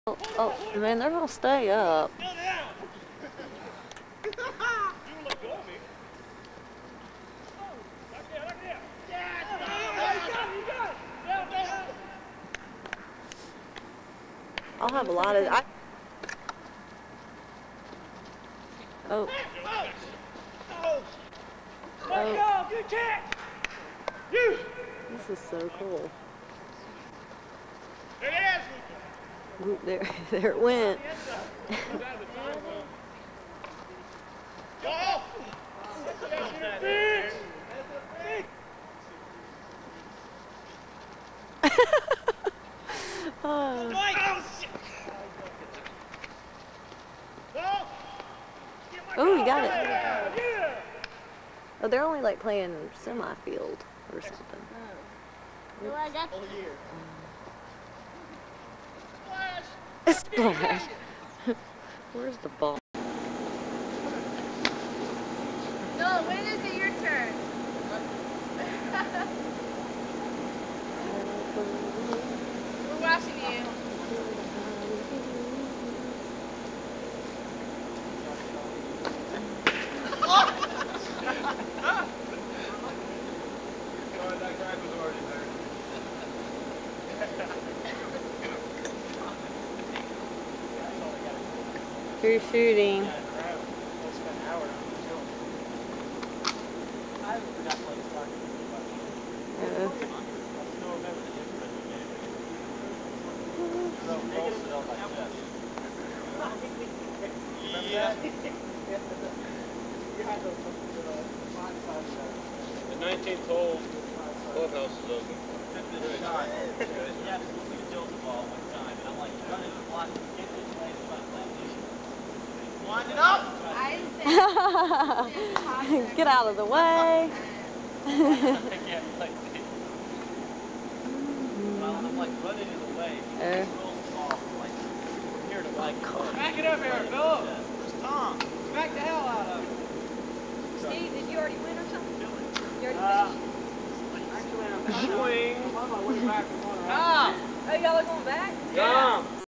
Oh, man, they're gonna stay up. I'll have a lot of. Oh. Oh. This is so cool. Ooh, there it went. Oh, you got it. Oh, they're only like playing semi-field or something. No, I got Splash. Where's the ball? No, when is it your turn? We're watching you. Who's shooting? The 19th hole clubhouse is open. Wind it up! Get out of the way. Back it up, Eric. Philip. Where's Tom? Back the hell out of it. Steve, did you already win or something? You already finished? Swing. Oh, y'all are going back? Tom.